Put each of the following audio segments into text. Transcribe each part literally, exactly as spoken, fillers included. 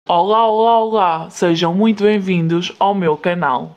Olá, olá, olá! Sejam muito bem-vindos ao meu canal.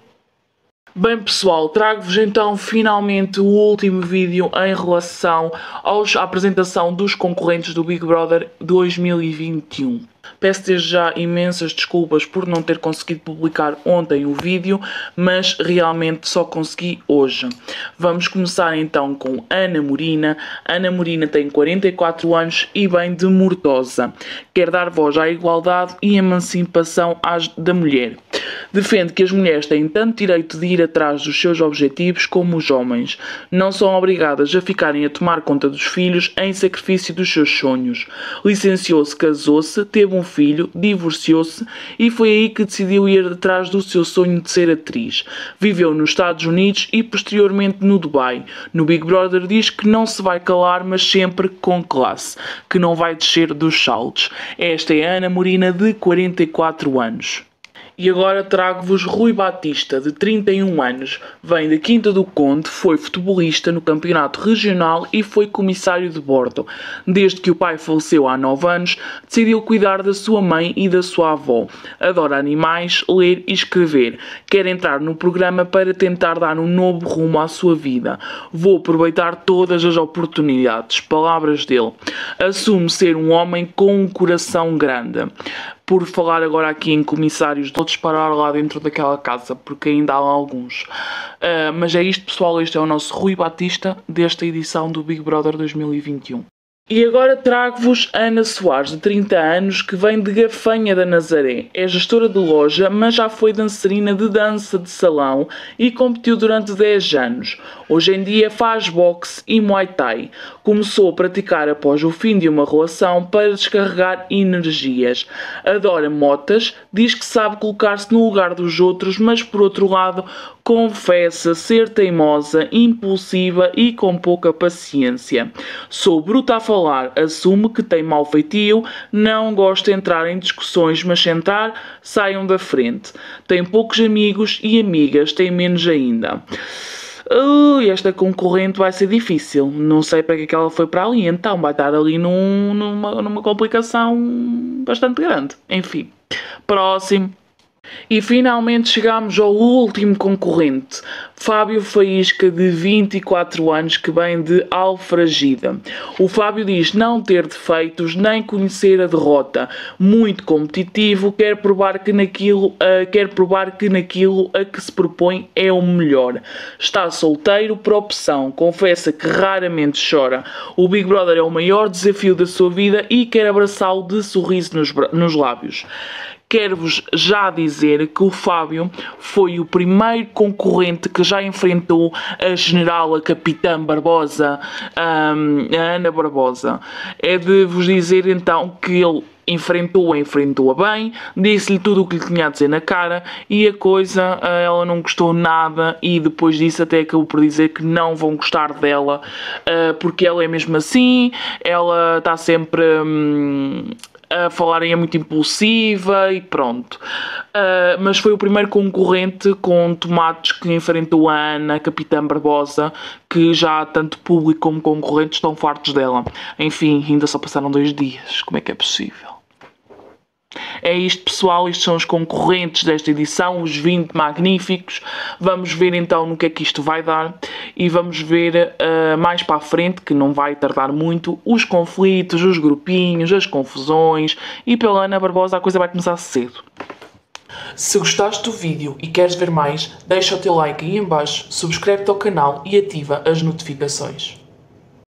Bem pessoal, trago-vos então finalmente o último vídeo em relação aos, à apresentação dos concorrentes do Big Brother dois mil e vinte e um. Peço desde já imensas desculpas por não ter conseguido publicar ontem o vídeo, mas realmente só consegui hoje. Vamos começar então com Ana Morina. Ana Morina tem quarenta e quatro anos e vem de Mortosa. Quer dar voz à igualdade e emancipação às, da mulher. Defende que as mulheres têm tanto direito de ir atrás dos seus objetivos como os homens. Não são obrigadas a ficarem a tomar conta dos filhos em sacrifício dos seus sonhos. Licenciou-se, casou-se, teve um filho, divorciou-se e foi aí que decidiu ir atrás do seu sonho de ser atriz. Viveu nos Estados Unidos e posteriormente no Dubai. No Big Brother diz que não se vai calar, mas sempre com classe, que não vai descer dos saltos. Esta é a Ana Morina, de quarenta e quatro anos. E agora trago-vos Rui Batista, de trinta e um anos. Vem da Quinta do Conde, foi futebolista no campeonato regional e foi comissário de bordo. Desde que o pai faleceu há nove anos, decidiu cuidar da sua mãe e da sua avó. Adora animais, ler e escrever. Quer entrar no programa para tentar dar um novo rumo à sua vida. Vou aproveitar todas as oportunidades. Palavras dele. Assume ser um homem com um coração grande. Por falar agora aqui em comissários, vou disparar lá dentro daquela casa, porque ainda há alguns. Uh, mas é isto, pessoal, este é o nosso Rui Batista, desta edição do Big Brother dois mil e vinte e um. E agora trago-vos Ana Soares, de trinta anos, que vem de Gafanha da Nazaré. É gestora de loja, mas já foi dançarina de dança de salão e competiu durante dez anos. Hoje em dia faz boxe e Muay Thai. Começou a praticar após o fim de uma relação para descarregar energias. Adora motas, diz que sabe colocar-se no lugar dos outros, mas por outro lado confessa ser teimosa, impulsiva e com pouca paciência. Sou bruta a falar, assume que tem mau feitio, não gosta de entrar em discussões, mas sentar, saiam da frente. Tem poucos amigos e amigas, tem menos ainda. Uh, esta concorrente vai ser difícil. Não sei para que é que ela foi para ali, então vai estar ali num, numa, numa complicação bastante grande. Enfim, próximo. E finalmente chegamos ao último concorrente, Fábio Faísca, de vinte e quatro anos, que vem de Alfragida. O Fábio diz não ter defeitos nem conhecer a derrota. Muito competitivo, quer provar que naquilo, uh, quer provar que naquilo a que se propõe é o melhor. Está solteiro por opção, confessa que raramente chora. O Big Brother é o maior desafio da sua vida e quer abraçá-lo de sorriso nos, nos lábios. Quero-vos já dizer que o Fábio foi o primeiro concorrente que já enfrentou a General, a Capitã Barbosa, um, a Ana Barbosa. É de vos dizer então que ele enfrentou-a, enfrentou-a bem, disse-lhe tudo o que lhe tinha a dizer na cara e a coisa, ela não gostou nada e depois disso até acabou por dizer que não vão gostar dela, porque ela é mesmo assim, ela está sempre Hum, a falarem é muito impulsiva e pronto. Uh, mas foi o primeiro concorrente com tomates que enfrentou a Ana, a Capitã Barbosa, que já tanto público como concorrentes estão fartos dela. Enfim, ainda só passaram dois dias. Como é que é possível? É isto, pessoal, estes são os concorrentes desta edição, os vinte magníficos. Vamos ver então no que é que isto vai dar e vamos ver uh, mais para a frente, que não vai tardar muito, os conflitos, os grupinhos, as confusões, e pela Ana Barbosa a coisa vai começar cedo. Se gostaste do vídeo e queres ver mais, deixa o teu like aí em baixo, subscreve-te ao canal e ativa as notificações.